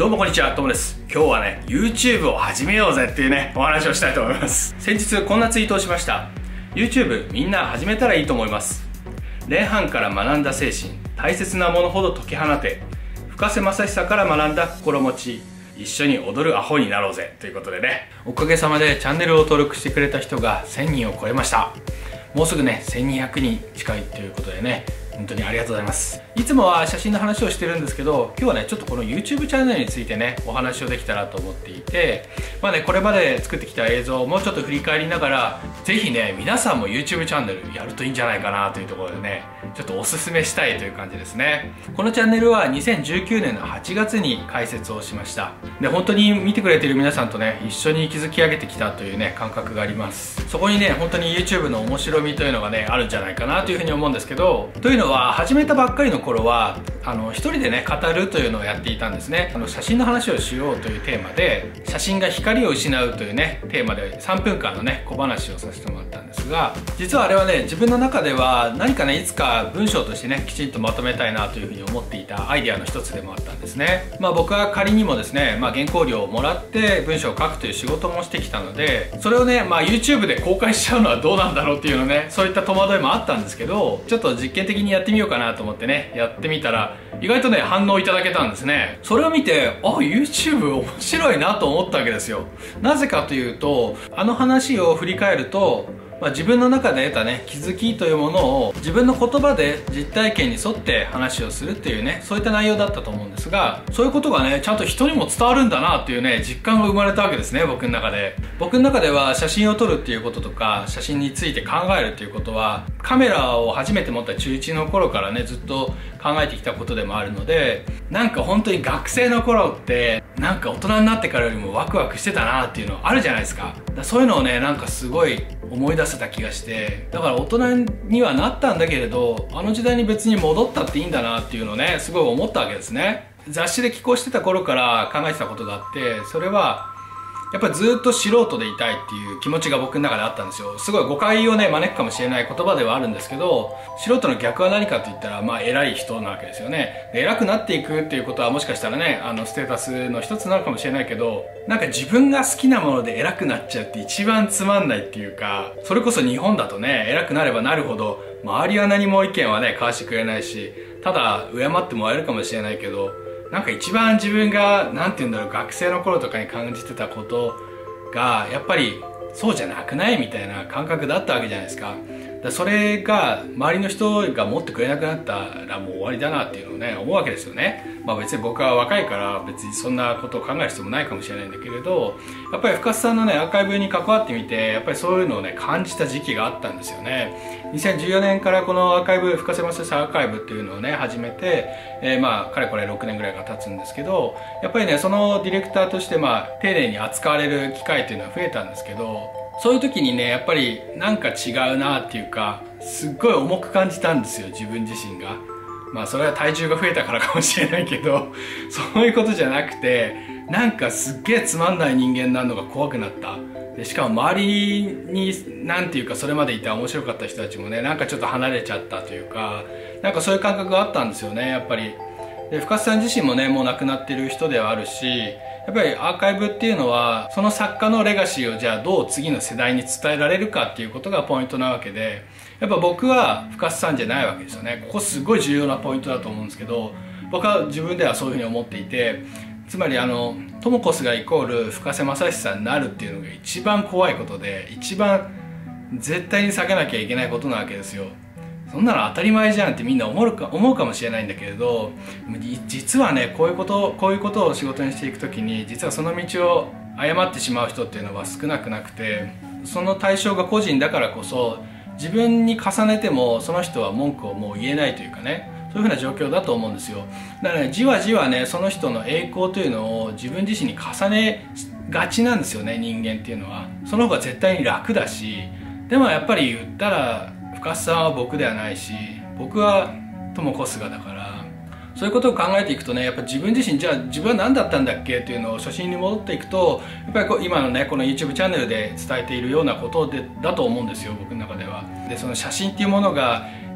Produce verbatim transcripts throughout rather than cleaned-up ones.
どうもこんにちは、ともです。今日はね、YouTube を始めようぜっていうね、お話をしたいと思います。先日こんなツイートをしました。YouTube みんな始めたらいいと思います。前半から学んだ精神、大切なものほど解き放て、深瀬正久から学んだ心持ち、一緒に踊るアホになろうぜということでね、おかげさまでチャンネルを登録してくれた人がせんにんを超えました。もうすぐね、せんにひゃくにん近いということでね、本当にありがとうございます。いつもは写真の話をしてるんですけど、今日はねちょっとこの YouTube チャンネルについてねお話をできたらと思っていて、まあねこれまで作ってきた映像をもうちょっと振り返りながら、ぜひね皆さんも YouTube チャンネルやるといいんじゃないかなというところでね、ちょっとおすすめしたいという感じですね。このチャンネルはにせんじゅうきゅうねんのはちがつに開設をしました。で本当に見てくれている皆さんとね一緒に築き上げてきたというね感覚があります。そこにね本当に YouTube の面白みというのがねあるんじゃないかなというふうに思うんですけど、というのは始めたばっかりの頃はあの一人でね語るというのをやっていたんですね。あの写真の話をしようというテーマで、写真が光を失うというねテーマでさんぷんかんのね小話をさせてもらったんですが、実はあれはね自分の中では何かねいつか文章としてねきちんとまとめたいなというふうに思っていたアイデアの一つでもあったんですね。まあ僕は仮にもですね、まあ、原稿料をもらって文章を書くという仕事もしてきたので、それをね、まあ、YouTube で公開しちゃうのはどうなんだろうっていうのね、そういった戸惑いもあったんですけど、ちょっと実験的にやってみようかなと思ってねやってみたら意外とね反応いただけたんですね。それを見て、あ YouTube 面白いなと思ったわけですよ。なぜかというと、あの話を振り返ると、まあ、自分の中で得たね気づきというものを自分の言葉で実体験に沿って話をするっていうね、そういった内容だったと思うんですが、そういうことがねちゃんと人にも伝わるんだなっていうね実感が生まれたわけですね。僕の中で僕の中では写真を撮るっていうこととか写真について考えるっていうことは、カメラを初めて持った中いちの頃からねずっと考えてきたことでもあるので、なんか本当に学生の頃ってなんか大人になってからよりもワクワクしてたなっていうのあるじゃないですか。だそういうのをねなんかすごい思い出せた気がして、だから大人にはなったんだけれど、あの時代に別に戻ったっていいんだなっていうのをねすごい思ったわけですね。雑誌で寄稿してた頃から考えてたことがあって、それはやっぱりずっと素人でいたいっていう気持ちが僕の中であったんですよ。すごい誤解をね招くかもしれない言葉ではあるんですけど、素人の逆は何かと言ったらまあ偉い人なわけですよね。で偉くなっていくっていうことはもしかしたらねあのステータスの一つなのかもしれないけど、なんか自分が好きなもので偉くなっちゃうって一番つまんないっていうか、それこそ日本だとね偉くなればなるほど周りは何も意見はね交わしてくれないし、ただ敬ってもらえるかもしれないけど、なんか一番自分がなんて言うんだろう、学生の頃とかに感じてたことがやっぱりそうじゃなくないみたいな感覚だったわけじゃないですか。だそれが周りの人が持ってくれなくなったらもう終わりだなっていうのをね思うわけですよね。まあ別に僕は若いから別にそんなことを考える必要もないかもしれないんだけれど、やっぱり深津さんのねアーカイブに関わってみてやっぱりそういうのをね感じた時期があったんですよね。にせんじゅうよねんからこのアーカイブ、深瀬正久アーカイブっていうのをね始めて、えー、まあかれこれろくねんぐらいが経つんですけど、やっぱりねそのディレクターとしてまあ丁寧に扱われる機会っていうのは増えたんですけど、そういう時にねやっぱりなんか違うなっていうか、すっごい重く感じたんですよ自分自身が。まあそれは体重が増えたからかもしれないけどそういうことじゃなくて、なんかすっげえつまんない人間になるのが怖くなった。でしかも周りになんていうかそれまでいた面白かった人たちもねなんかちょっと離れちゃったというか、なんかそういう感覚があったんですよねやっぱり。で深津さん自身もねもう亡くなってる人ではあるし、やっぱりアーカイブっていうのはその作家のレガシーをじゃあどう次の世代に伝えられるかっていうことがポイントなわけで、やっぱ僕は深津さんじゃないわけですよね。ここすごい重要なポイントだと思うんですけど、僕は自分ではそういうふうに思っていて、つまりあのトモコスがイコール深瀬正久になるっていうのが一番怖いことで、一番絶対に避けなきゃいけないことなわけですよ。そんなの当たり前じゃんってみんな思うか、思うかもしれないんだけれど、実はねこういうことこういうことを仕事にしていくときに実はその道を誤ってしまう人っていうのは少なくなくて、その対象が個人だからこそ自分に重ねてもその人は文句をもう言えないというかね、そういうふうな状況だと思うんですよ。だからねじわじわねその人の栄光というのを自分自身に重ねがちなんですよね、人間っていうのは。その方が絶対に楽だし、でもやっぱり言ったら深津さんは僕ではないし、僕はトモコスがだから、そういうことを考えていくとねやっぱ自分自身じゃあ自分は何だったんだっけっていうのを初心に戻っていくと、やっぱりこう今のねこの YouTube チャンネルで伝えているようなことでだと思うんですよ僕の中では。でその写真っていうものが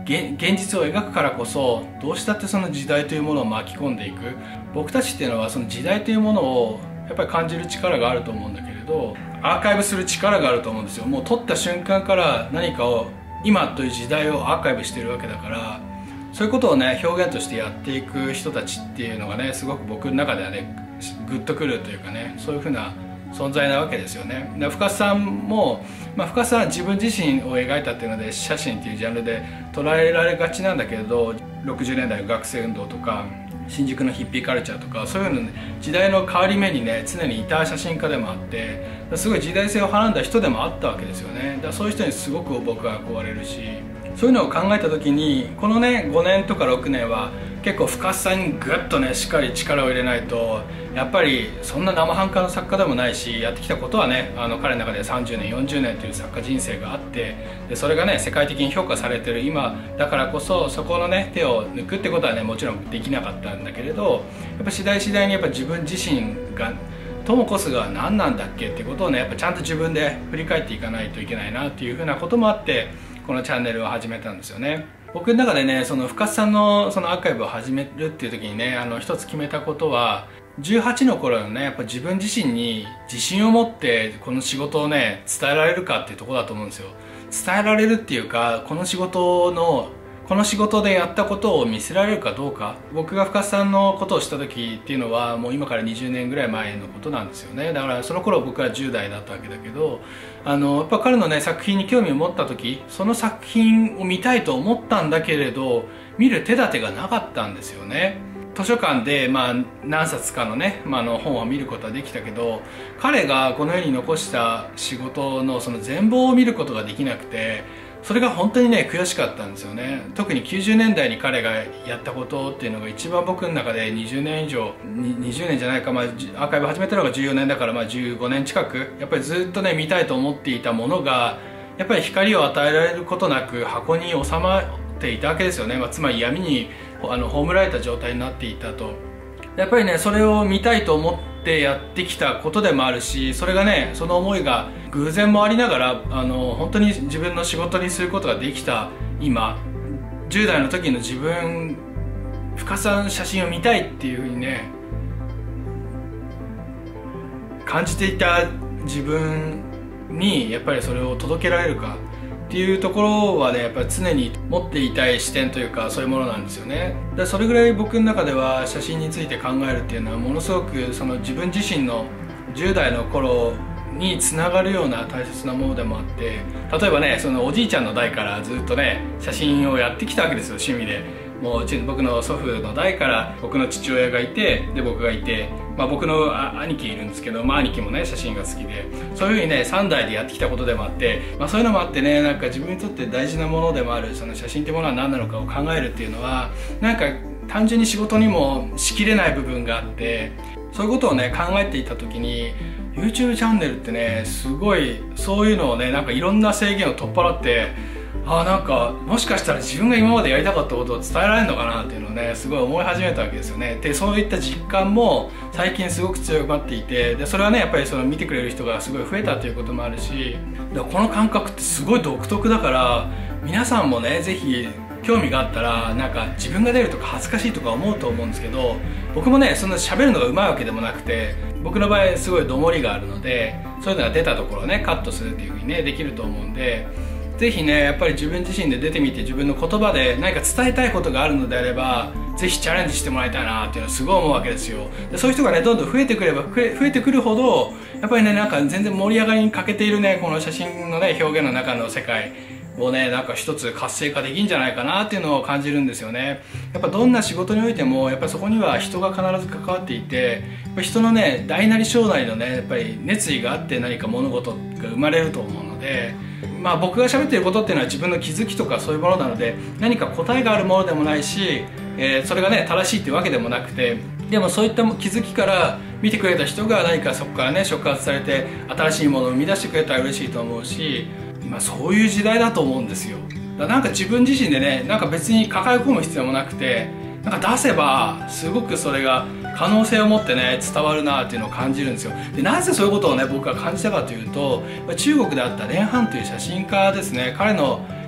現実を描くからこそどうしたってその時代というものを巻き込んでいく。僕たちっていうのはその時代というものをやっぱり感じる力があると思うんだけれど、アーカイブする力があると思うんですよ。もう撮った瞬間から何かを今という時代をアーカイブしてるわけだから、そういうことをね表現としてやっていく人たちっていうのがね、すごく僕の中ではねグッとくるというかね、そういうふうな存在なわけですよね。で深津さんも、まあ、深津さんは自分自身を描いたっていうので写真っていうジャンルで捉えられがちなんだけれど、ろくじゅうねんだいの学生運動とか新宿のヒッピーカルチャーとか、そういうの、ね、時代の変わり目にね常にいた写真家でもあって、すごい時代性をはらんだ人でもあったわけですよね。だからそういう人にすごく僕は憧れるし、そういうのを考えた時にこのねごねんとかろくねんは結構深津さんにグッとねしっかり力を入れないと、やっぱりそんな生半可な作家でもないし、やってきたことはねあの彼の中でさんじゅうねんよんじゅうねんという作家人生があって、でそれがね世界的に評価されてる今だからこそ、そこのね手を抜くってことはねもちろんできなかったんだけれど、やっぱ次第次第にやっぱ自分自身がトモコスが何なんだっけってことをねやっぱちゃんと自分で振り返っていかないといけないなっていうふうなこともあって、このチャンネルを始めたんですよね。僕の中でねその深津さんのそのアーカイブを始めるっていう時にね、あの一つ決めたことは、じゅうはちの頃のねやっぱ自分自身に自信を持ってこの仕事をね伝えられるかっていうところだと思うんですよ。伝えられるっていうか、この仕事のこの仕事でやったことを見せられるかどうか。僕が深津さんのことをした時っていうのはもう今からにじゅうねんぐらい前のことなんですよね。だからその頃僕はじゅう代だったわけだけど、あのやっぱ彼のね作品に興味を持った時、その作品を見たいと思ったんだけれど見る手立てがなかったんですよね。図書館で、まあ、何冊かのね、まあ、の本を見ることはできたけど、彼がこの世に残した仕事のその全貌を見ることができなくて、それが本当にね悔しかったんですよね。特にきゅうじゅうねんだいに彼がやったことっていうのが一番僕の中でにじゅうねん以上にじゅうねんじゃないか、まあ、アーカイブ始めたのがじゅうよねんだから、まあ、じゅうごねん近くやっぱりずっとね見たいと思っていたものがやっぱり光を与えられることなく箱に収まっていたわけですよね。まあ、つまり闇にあの葬られた状態になっていたと。やっぱりねそれを見たいと思ってやってきたことでもあるし、それがねその思いが偶然もありながらあの本当に自分の仕事にすることができた今、じゅう代の時の自分、深津さんの写真を見たいっていうふうにね感じていた自分にやっぱりそれを届けられるかっていうところはねやっぱり常に持っていたい視点というか、そういうものなんですよね。でそれぐらい僕の中では写真について考えるっていうのはものすごくその自分自身のじゅう代の頃につながるような大切なものでもあって、例えばねそのおじいちゃんの代からずっとね写真をやってきたわけですよ、趣味で。もううち僕の祖父の代から僕の父親がいて、で僕がいて、まあ、僕の兄貴いるんですけど、まあ、兄貴もね写真が好きで、そういうふうにねさん代でやってきたことでもあって、まあ、そういうのもあってね、なんか自分にとって大事なものでもあるその写真っていうものは何なのかを考えるっていうのは、なんか単純に仕事にもしきれない部分があって、そういうことをね考えていた時に YouTube チャンネルってねすごいそういうのをねなんかいろんな制限を取っ払って、ああなんかもしかしたら自分が今までやりたかったことを伝えられるのかなっていうのをねすごい思い始めたわけですよね。でそういった実感も最近すごく強まっていて、でそれはねやっぱりその見てくれる人がすごい増えたということもあるし、でこの感覚ってすごい独特だから、皆さんもねぜひ興味があったら、なんか自分が出るとか恥ずかしいとか思うと思うんですけど、僕もねそんな喋るのがうまいわけでもなくて、僕の場合すごいどもりがあるので、そういうのが出たところをねカットするっていうふうにねできると思うんで、ぜひねやっぱり自分自身で出てみて、自分の言葉で何か伝えたいことがあるのであればぜひチャレンジしてもらいたいなっていうのはすごい思うわけですよ。でそういう人がねどんどん増えてくれば増え、増えてくるほどやっぱりねなんか全然盛り上がりに欠けているねこの写真のね表現の中の世界をねなんか一つ活性化できるんじゃないかなっていうのを感じるんですよね。やっぱどんな仕事においてもやっぱそこには人が必ず関わっていて、やっぱ人のね大なり小なりのねやっぱり熱意があって何か物事が生まれると思うので、まあ僕が喋っていることっていうのは自分の気づきとかそういうものなので、何か答えがあるものでもないし、えー、それがね正しいっていうわけでもなくて、でもそういった気づきから見てくれた人が何かそこからね触発されて新しいものを生み出してくれたら嬉しいと思うし、今そういう時代だと思うんですよ。だからなんか自分自身でねなんか別に抱え込む必要もなくて、なんか出せばすごくそれが可能性を持ってね伝わるなっていうのを感じるんですよ。でなぜそういうことをね僕が感じたかというと、中国であった連ハンという写真家ですね、彼の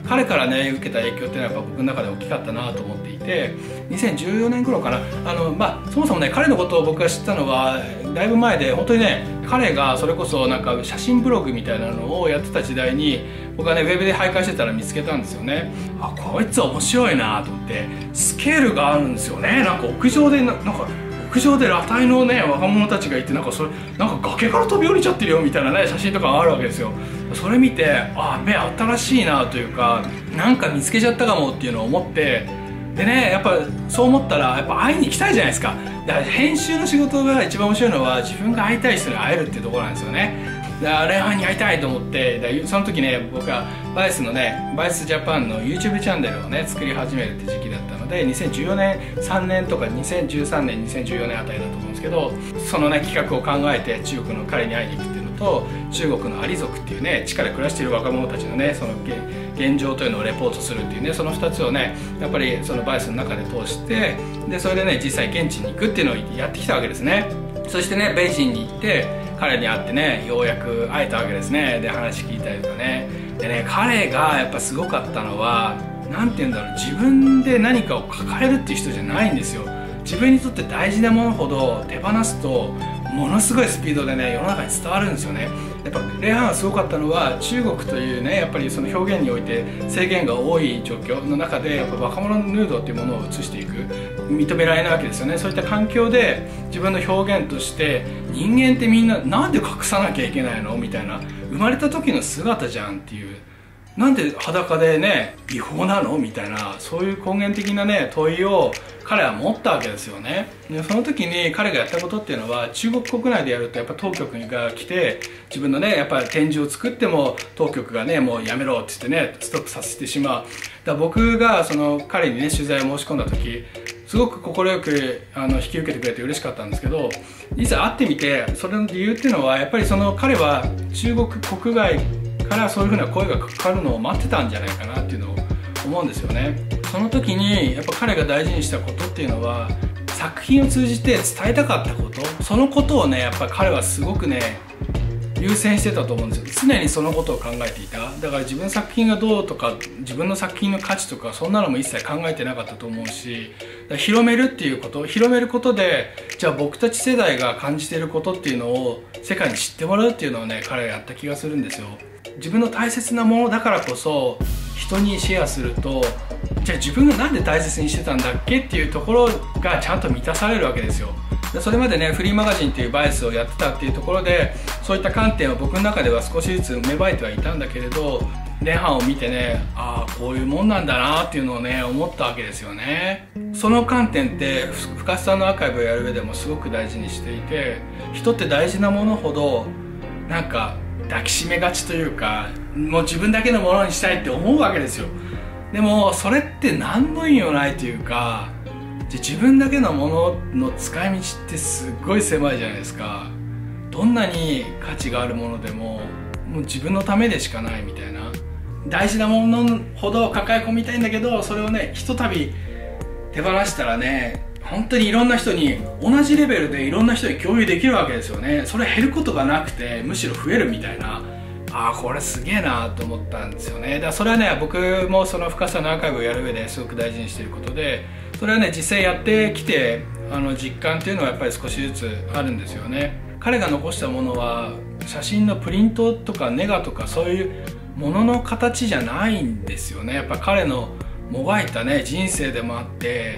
彼からね受けた影響っていうのはやっぱ僕の中で大きかったなと思っていて、にせんじゅうよねん頃かな、あのまあそもそもね彼のことを僕が知ったのはだいぶ前で、本当にね彼がそれこそなんか写真ブログみたいなのをやってた時代に僕はねウェブで徘徊してたら見つけたんですよね。あ、こいつ面白いなと思って、スケールがあるんですよね。なんか屋上でななんか屋上で裸体のね若者たちがいて、なんかそれなんか崖から飛び降りちゃってるよみたいなね写真とかあるわけですよ。それ見て、あ、目新しいなというか、なんか見つけちゃったかもっていうのを思って、でねやっぱそう思ったらやっぱ会いに行きたいじゃないですか。だから編集の仕事が一番面白いのは自分が会いたい人に会えるっていうところなんですよね。だからレンハンに会いたいと思って、でその時ね僕はバイスのねバイスジャパンの YouTube チャンネルをね作り始めるって時期だったので、にせんじゅうよねんさんねんとかにせんじゅうさんねんにせんじゅうよねんあたりだと思うんですけど、そのね企画を考えて中国の彼に会いに行くっていうのと、中国のアリ族っていうね地下で暮らしている若者たちのねその現状というのをレポートするっていうね、そのふたつをねやっぱりそのバイスの中で通して、でそれでね実際現地に行くっていうのをやってきたわけですね。そしてねベイジンに行って彼に会ってねようやく会えたわけですね。で話聞いたりとかね、でね彼がやっぱすごかったのは、何て言うんだろう、自分で何かを抱えるっていう人じゃないんですよ。自分にとって大事なものほど手放すとものすごいスピードでね世の中に伝わるんですよね。やっぱレイハンがすごかったのは、中国というねやっぱりその表現において制限が多い状況の中でやっぱ若者のヌードっていうものを映していく、認められないわけですよね。そういった環境で自分の表現として、人間ってみんななんで隠さなきゃいけないのみたいな、生まれた時の姿じゃんっていう、なんで裸でね違法なのみたいな、そういう根源的なね問いを彼は持ったわけですよね。でその時に彼がやったことっていうのは、中国国内でやるとやっぱ当局が来て自分のねやっぱり展示を作っても当局がねもうやめろって言ってねストップさせてしまう。だから僕がその彼にね取材を申し込んだ時、すごく快くあの引き受けてくれて嬉しかったんですけど、実際会ってみてそれの理由っていうのは、やっぱりその彼は中国国外からそういうふうな声がかかるのを待ってたんじゃないかなっていうのを思うんですよね。その時にやっぱ彼が大事にしたことっていうのは、作品を通じて伝えたかったこと、そのことをねやっぱり彼はすごくね優先してたと思うんですよ。常にそのことを考えていた。だから自分の作品がどうとか、自分の作品の価値とかそんなのも一切考えてなかったと思うし、広めるっていうこと、広めることで、じゃあ僕たち世代が感じていることっていうのを世界に知ってもらうっていうのをね彼はやった気がするんですよ。自分の大切なものだからこそ人にシェアすると、じゃあ自分がなんで大切にしてたんだっけっていうところがちゃんと満たされるわけですよ。でそれまでねフリーマガジンっていうバイスをやってたっていうところで、そういった観点は僕の中では少しずつ芽生えてはいたんだけれど、レンハンを見てね、ああこういうもんなんだなっていうのをね思ったわけですよね。その観点って深津さんのアーカイブをやる上でもすごく大事にしていて、人って大事なものほどなんか抱きしめがちというか、もう自分だけのものにしたいって思うわけですよ。でもそれって何の意味もないというか、自分だけのものの使い道ってすっごい狭いじゃないですか。どんなに価値があるものでももう自分のためでしかないみたいな、大事なものほど抱え込みたいんだけど、それをねひとたび手放したらね本当にいろんな人に、同じレベルでいろんな人に共有できるわけですよね。それ減ることがなくてむしろ増えるみたいな、ああこれすげえなと思ったんですよね。だからそれはね僕もその深さのアーカイブをやる上ですごく大事にしていることで、それはね実際やってきてあの実感っていうのはやっぱり少しずつあるんですよね。彼が残したものは写真のプリントとかネガとかそういうものの形じゃないんですよね。やっぱ彼のもがいたね人生でもあって、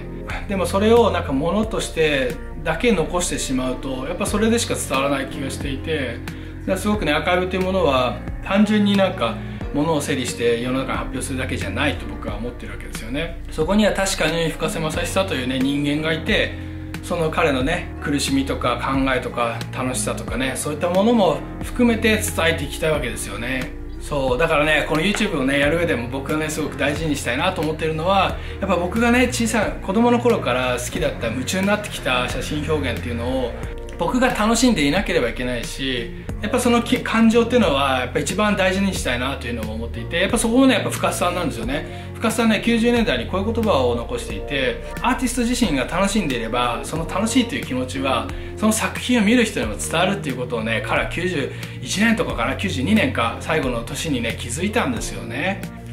でもそれをなんかものとしてだけ残してしまうとやっぱそれでしか伝わらない気がしていて、だからすごくねアーカイブというものは単純になんかものを整理して世の中に発表するだけじゃないと僕は思ってるわけですよね。そこには確かに深瀬正久というね人間がいて、その彼のね苦しみとか考えとか楽しさとかねそういったものも含めて伝えていきたいわけですよね。そうだからねこの YouTube をねやる上でも僕がねすごく大事にしたいなと思ってるのは、やっぱ僕がね小さい子供の頃から好きだった夢中になってきた写真表現っていうのを僕が楽しんでいなければいけないし、やっぱその感情っていうのはやっぱ一番大事にしたいなというのを思っていて、やっぱそこもねやっぱ深津さんなんですよね。深津さんねきゅうじゅうねんだいにこういう言葉を残していて、アーティスト自身が楽しんでいればその楽しいという気持ちはその作品を見る人にも伝わるっていうことをね彼はきゅうじゅういちねんとかかなきゅうじゅうにねんか最後の年にね気づいたんですよね。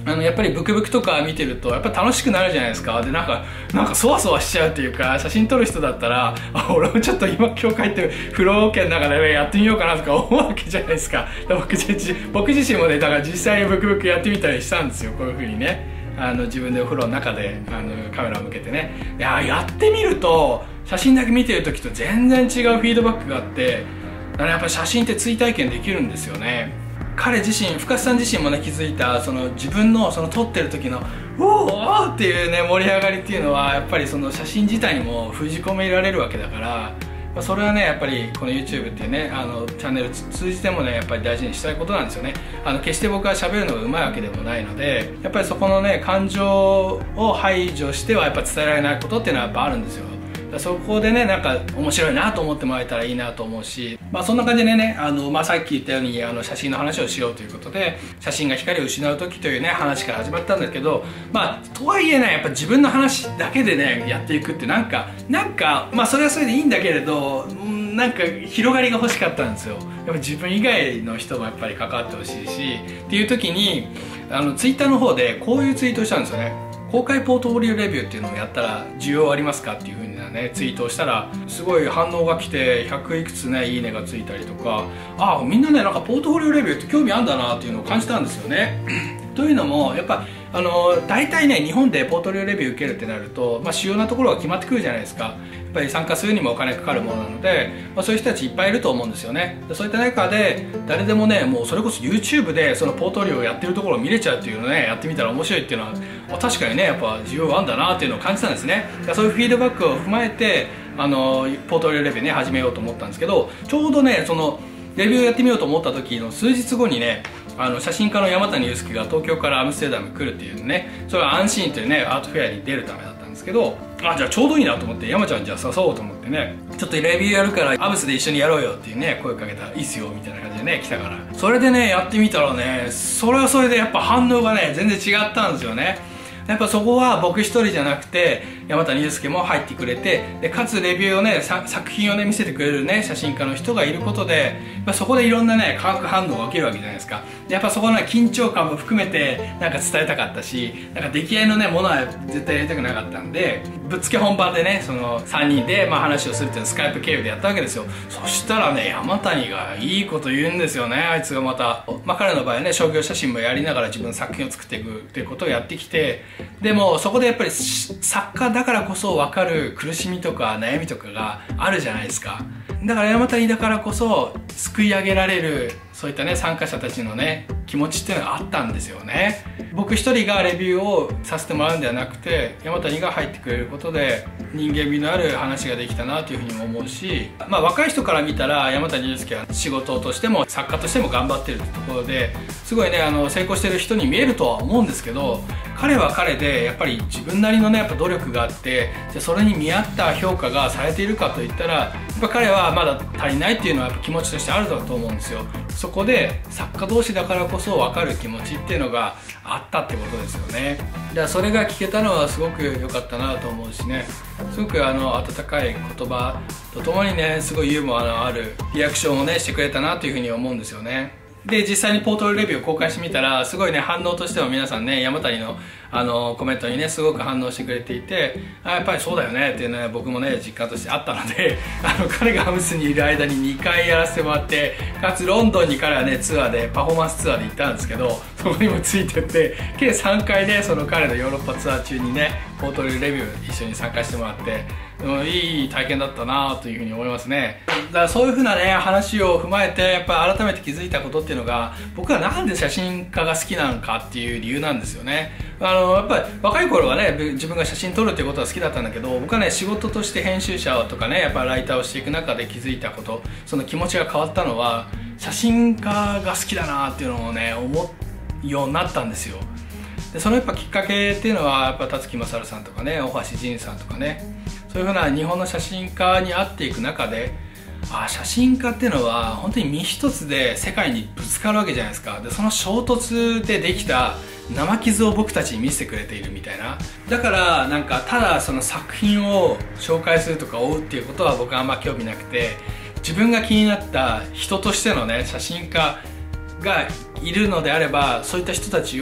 あのやっぱりブクブクとか見てるとやっぱ楽しくなるじゃないですか。でなんかなんかそわそわしちゃうっていうか、写真撮る人だったらあ俺もちょっと今今日帰って風呂桶の中でやってみようかなとか思うわけじゃないですか。僕自僕自身もねだから実際にブクブクやってみたりしたんですよ。こういう風にねあの自分でお風呂の中であのカメラを向けてね、いややってみると写真だけ見てる時と全然違うフィードバックがあって、だからやっぱり写真って追体験できるんですよね。彼自身、深津さん自身もね気づいたその自分のその撮ってる時の「おお!」っていうね盛り上がりっていうのはやっぱりその写真自体にも封じ込められるわけだから、それはねやっぱりこの YouTube っていうねあのチャンネル通じてもねやっぱり大事にしたいことなんですよね。あの決して僕は喋るのがうまいわけでもないので、やっぱりそこのね感情を排除してはやっぱ伝えられないことっていうのはやっぱあるんですよ。そこでねなんか面白いなと思ってもらえたらいいなと思うし、まあそんな感じでねあの、まあ、さっき言ったようにあの写真の話をしようということで、写真が光を失う時というね話から始まったんだけど、まあとはいえねやっぱ自分の話だけでねやっていくってなんかなんかまあそれはそれでいいんだけれど、なんか広がりが欲しかったんですよ。やっぱ自分以外の人もやっぱり関わってほしいしっていう時にあのツイッターの方でこういうツイートをしたんですよね。公開ポートフォリオレビューっていうのをやったら需要ありますかっていう風なねツイートをしたらすごい反応が来てひゃくいくつねいいねがついたりとか、ああみんなねなんかポートフォリオレビューって興味あるんだなっていうのを感じたんですよね。というのもやっぱあの大体ね日本でポートフォリオレビュー受けるってなると、まあ、主要なところが決まってくるじゃないですか。やっぱり参加するにもお金かかるものなので、まあ、そういう人たちいっぱいいると思うんですよね。そういった中で誰でもねもうそれこそ YouTube でそのポートフォリオをやってるところを見れちゃうっていうのをねやってみたら面白いっていうのは確かにねやっぱ需要があるんだなっていうのを感じたんですね。そういうフィードバックを踏まえてあのポートフォリオレビューね始めようと思ったんですけど、ちょうどねそのレビューやってみようと思った時の数日後にねあの写真家の山谷祐介が東京からアムステルダム来るっていうね、それはアンシーンというねアートフェアに出るためだったんですけど、あじゃあちょうどいいなと思って山ちゃんじゃあ誘おうと思ってね、ちょっとレビューやるからアムスで一緒にやろうよっていうね声かけたらいいっすよみたいな感じでね来たから、それでねやってみたらねそれはそれでやっぱ反応がね全然違ったんですよね。やっぱそこは僕一人じゃなくて山谷祐介も入ってくれて、でかつレビューをね作品をね見せてくれるね写真家の人がいることでやっぱそこでいろんなね化学反応が起きるわけじゃないですか。でやっぱそこの、ね、緊張感も含めてなんか伝えたかったし、なんか出来合いのねものは絶対やりたくなかったんで、ぶっつけ本番でねそのさんにんで、まあ、話をするっていうのをスカイプ経由でやったわけですよ。そしたらね山谷がいいこと言うんですよね。あいつがまた、まあ、彼の場合はね商業写真もやりながら自分の作品を作っていくっていうことをやってきて、でもそこでやっぱり作家だからこそ分かる苦しみとか悩みとかがあるじゃないですか。だから山谷だからこそ救い上げられるそういったね参加者たちのね気持ちっていうのがあったんですよね。僕一人がレビューをさせてもらうんではなくて山谷が入ってくれることで人間味のある話ができたなというふうにも思うし、まあ若い人から見たら山谷祐介は仕事としても作家としても頑張ってるってところですごいねあの成功してる人に見えるとは思うんですけど、彼は彼でやっぱり自分なりのねやっぱ努力があって、じゃそれに見合った評価がされているかといったらやっぱ彼はまだ足りないっていうのはやっぱ気持ちとしてあるだと思うんですよ。そこで作家同士だからこそ分かる気持ちっていうのがあったってことですよね。だからそれが聞けたのはすごく良かったなと思うしね、すごくあの温かい言葉とともにねすごいユーモアのあるリアクションをねしてくれたなというふうに思うんですよね。で実際にポートフォリオレビューを公開してみたらすごいね反応としては皆さんね山谷のあのコメントにねすごく反応してくれていて、あやっぱりそうだよねっていうのは僕もね実感としてあったのであの彼がアムスにいる間ににかいやらせてもらって、かつロンドンに彼はねツアーでパフォーマンスツアーで行ったんですけど、そこにもついてって計さんかいねその彼のヨーロッパツアー中にねポートフォリオレビュー一緒に参加してもらって、いい体験だったなというふうに思いますね。だからそういうふうなね話を踏まえてやっぱり改めて気づいたことっていうのが、僕はなんで写真家が好きなのかっていう理由なんですよね。あのやっぱり若い頃はね自分が写真撮るっていうことは好きだったんだけど、僕はね仕事として編集者とかねやっぱライターをしていく中で気づいたこと、その気持ちが変わったのは写真家が好きだなっていうのをね思うようになったんですよ。でそのやっぱきっかけっていうのはやっぱ辰木勝さんとかね大橋仁さんとかね、そういうふうな日本の写真家に会っていく中で、あ写真家っていうのは本当に身一つで世界にぶつかるわけじゃないですか。でその衝突でできた生傷を僕たちに見せてくれているみたいな。だからなんかただその作品を紹介するとか追うっていうことは僕はあんま興味なくて、自分が気になった人としてのね写真家がいるのであればそういった人たちを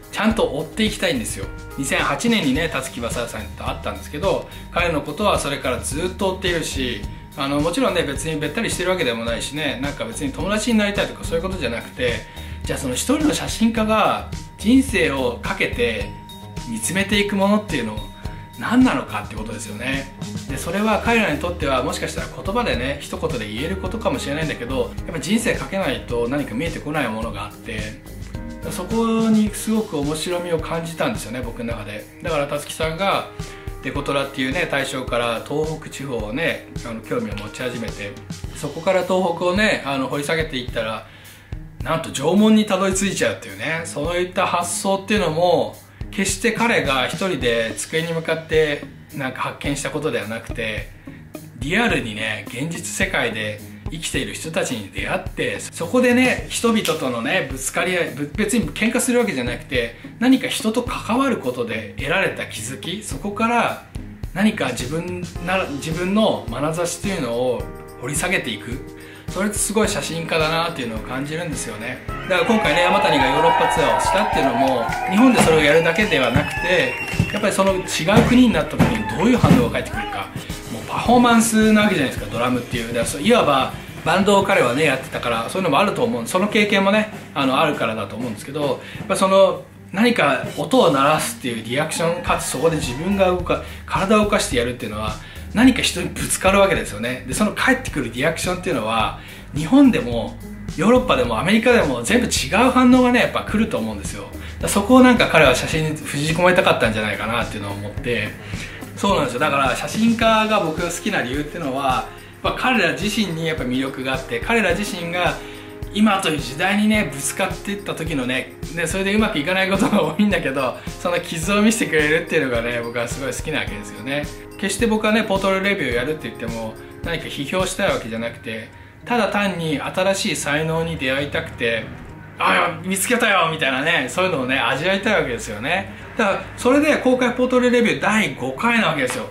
ちゃんと追っていきたいんですよ。にせんはちねんにね辰木正也さんと会ったんですけど、彼のことはそれからずっと追っているし、あのもちろんね別にべったりしてるわけでもないしね、なんか別に友達になりたいとかそういうことじゃなくて、じゃあその一人の写真家が人生をかけて見つめていくものっていうのを何なのかってことですよね。でそれは彼らにとってはもしかしたら言葉でね一言で言えることかもしれないんだけど、やっぱ人生かけないと何か見えてこないものがあって、そこにすごく面白みを感じたんですよね、僕の中で。だから辰木さんがデコトラっていうね対象から東北地方をねあの興味を持ち始めて、そこから東北をねあの掘り下げていったら、なんと縄文にたどり着いちゃうっていうね、そういった発想っていうのも決して彼が一人で机に向かってなんか発見したことではなくて、リアルにね現実世界で生きている人たちに出会って、そこでね人々とのねぶつかり合い、別に喧嘩するわけじゃなくて、何か人と関わることで得られた気づき、そこから何か自分な自分の眼差しというのを掘り下げていく、それってすごい写真家だなっていうのを感じるんですよね。だから今回ね山谷がヨーロッパツアーをしたっていうのも、日本でそれをやるだけではなくて、やっぱりその違う国になった時にどういう反応が返ってくるか、もうパフォーマンスなわけじゃないですか、ドラムっていう。だからいわばバンドを彼はねやってたから、そういうのもあると思う、その経験もねあのあるからだと思うんですけど、やっぱその何か音を鳴らすっていうリアクション、かつそこで自分が動か体を動かしてやるっていうのは何か人にぶつかるわけですよね。でその返ってくるリアクションっていうのは日本でもヨーロッパでもアメリカでも全部違う反応がねやっぱ来ると思うんですよ。だそこをなんか彼は写真に封じ込めたかったんじゃないかなっていうのを思って、そうなんですよ。だから写真家が僕が好きな理由っていうのは、やっぱ彼ら自身にやっぱ魅力があって、彼ら自身が今という時代にねぶつかっていった時のね、でそれでうまくいかないことが多いんだけど、その傷を見せてくれるっていうのがね僕はすごい好きなわけですよね。決して僕はねポートレビューをやるって言っても何か批評したいわけじゃなくて、ただ単に新しい才能に出会いたくて、ああ見つけたよみたいなね、そういうのをね味わいたいわけですよね。だからそれで公開ポートレレビューだいごかいなわけですよ。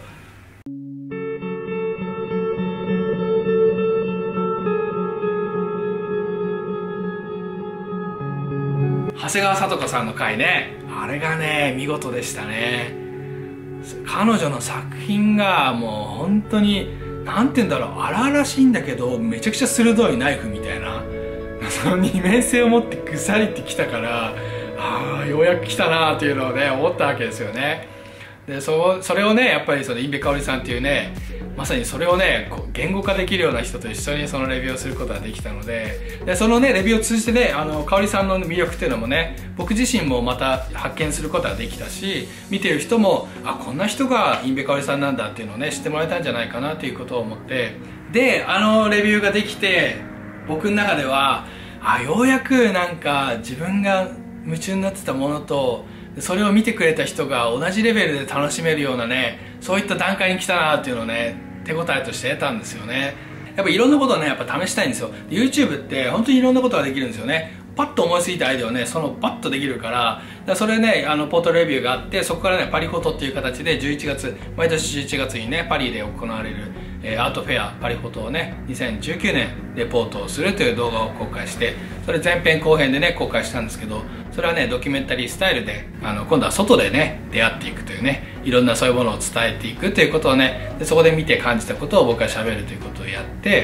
長谷川聡子さんの回ね、あれがね見事でしたね。彼女の作品がもう本当になんて言うんだろう、荒々しいんだけどめちゃくちゃ鋭いナイフみたいな、その二面性を持ってぐさりってきたから、ああようやく来たなっていうのをね思ったわけですよね。で そ, それをねやっぱりその印部香織さんっていうね、まさにそれをねこう言語化できるような人と一緒にそのレビューをすることができたので、でそのねレビューを通じてねあの香織さんの魅力っていうのもね僕自身もまた発見することができたし、見てる人もあこんな人が印部香織さんなんだっていうのをね知ってもらえたんじゃないかなということを思って、であのレビューができて僕の中ではあようやくなんか自分が夢中になってたものとそれを見てくれた人が同じレベルで楽しめるようなね、そういった段階に来たなっていうのをね手応えとして得たんですよね。やっぱいろんなことをねやっぱ試したいんですよ。 YouTube って本当にいろんなことができるんですよね。パッと思いついたアイデアをねそのパッとできるから、だからそれねあのポートレビューがあって、そこからねパリフォトっていう形でじゅういちがつ毎年じゅういちがつにねパリで行われる、えー、アートフェアパリフォトをねにせんじゅうきゅうねんレポートをするという動画を公開して、それ前編後編でね公開したんですけど、それはねドキュメンタリースタイルであの今度は外でね出会っていくというね、いろんなそういうものを伝えていくということをね、でそこで見て感じたことを僕はしゃべるということをやって、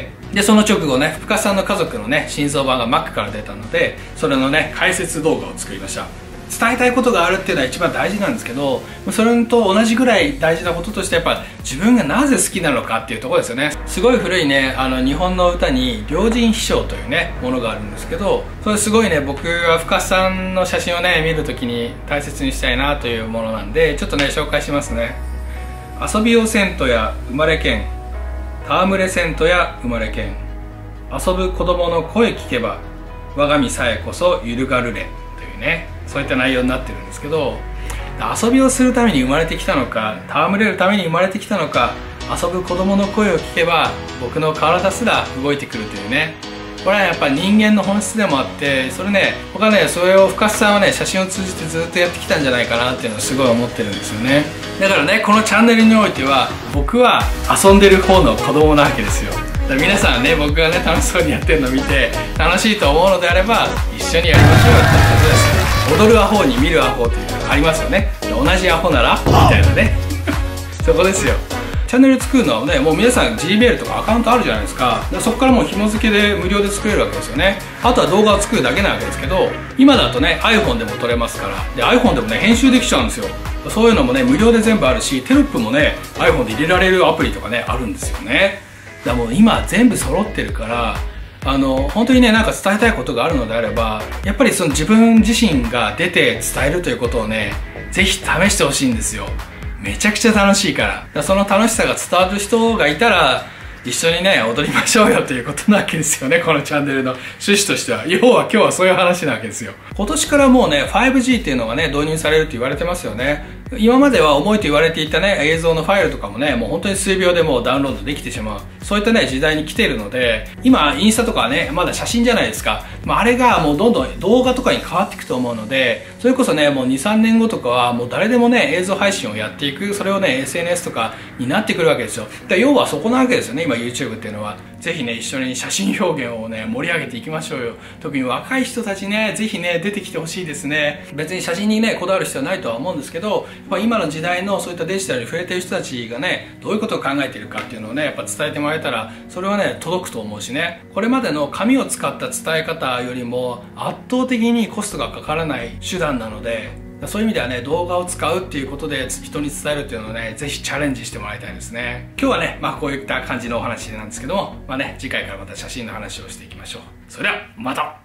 でその直後ね深さんの家族のね真相版が Mac から出たので、それのね解説動画を作りました。伝えたいことがあるっていうのは一番大事なんですけど、それと同じぐらい大事なこととしてやっぱ自分がなぜ好きなのかっていうところですよね。すごい古いねあの日本の歌に両人飛翔というねものがあるんですけど、それすごいね僕は深さんの写真をね見るときに大切にしたいなというものなんで、ちょっとね紹介しますね。遊びをせんとや生まれけん、戯れせんとや生まれけん、遊ぶ子供の声聞けば我が身さえこそ揺るがるれというね、そういった内容になってるんですけど、遊びをするために生まれてきたのか、戯れるために生まれてきたのか、遊ぶ子供の声を聞けば僕の体すら動いてくるというね、これはやっぱ人間の本質でもあって、それね僕はねそれを深津さんはね写真を通じてずっとやってきたんじゃないかなっていうのをすごい思ってるんですよね。だからねこのチャンネルにおいては僕は遊んでる方の子供なわけですよ。だから皆さんね僕がね楽しそうにやってるのを見て楽しいと思うのであれば一緒にやりましょうってことです。 踊るアホに見るアホっていうのがありますよね。同じアホならみたいなねそこですよ。チャンネル作るのはね、もう皆さん ジーメール とかアカウントあるじゃないですか。そこからもう紐付けで無料で作れるわけですよね。あとは動画を作るだけなわけですけど、今だとね iPhone でも撮れますから、で iPhone でもね編集できちゃうんですよ。そういうのもね無料で全部あるし、テロップもね iPhone で入れられるアプリとかねあるんですよね。だからもう今全部揃ってるから、あの本当にねなんか伝えたいことがあるのであれば、やっぱりその自分自身が出て伝えるということをねぜひ試してほしいんですよ。めちゃくちゃ楽しいから。だからその楽しさが伝わる人がいたら一緒にね踊りましょうよということなわけですよね。このチャンネルの趣旨としては、要は今日はそういう話なわけですよ。今年からもうね ファイブジー っていうのがね導入されるって言われてますよね。今までは重いと言われていたね映像のファイルとかもねもう本当に数秒でもうダウンロードできてしまう、そういったね時代に来ているので、今インスタとかはねまだ写真じゃないですか。まあ、あれがもうどんどん動画とかに変わっていくと思うので、それこそねもうにさんねんごとかはもう誰でもね映像配信をやっていく、それをね エスエヌエス とかになってくるわけですよ。だから要はそこなわけですよね今 YouTube っていうのは。ぜひね一緒に写真表現をね盛り上げていきましょうよ。特に若い人たちねぜひね出てきてほしいですね。別に写真にねこだわる必要はないとは思うんですけど、やっぱ今の時代のそういったデジタルに触れてる人たちがねどういうことを考えているかっていうのをねやっぱ伝えてもらえたら、それはね届くと思うしね。これまでの紙を使った伝え方よりも圧倒的にコストがかからない手段なので、そういう意味ではね動画を使うっていうことで人に伝えるっていうのをねぜひチャレンジしてもらいたいですね。今日はねまあこういった感じのお話なんですけども、まあね次回からまた写真の話をしていきましょう。それではまた。